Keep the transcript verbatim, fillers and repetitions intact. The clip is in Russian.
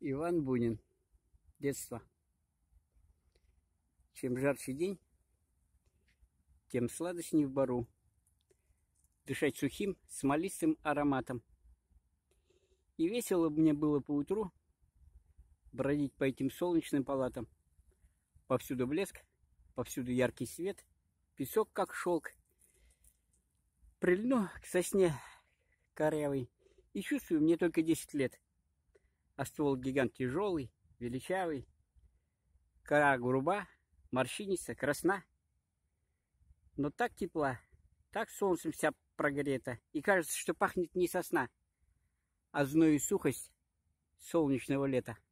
Иван Бунин. Детство. Чем жарче день, тем сладостней в бару. Дышать сухим, смолистым ароматом. И весело мне было поутру бродить по этим солнечным палатам. Повсюду блеск, повсюду яркий свет, песок как шелк. Прильну к сосне корявой и чувствую, мне только десять лет. А ствол гигант тяжелый, величавый, кора груба, морщиниста, красна. Но так тепла, так солнцем вся прогрета, и кажется, что пахнет не сосна, а зной и сухость солнечного лета.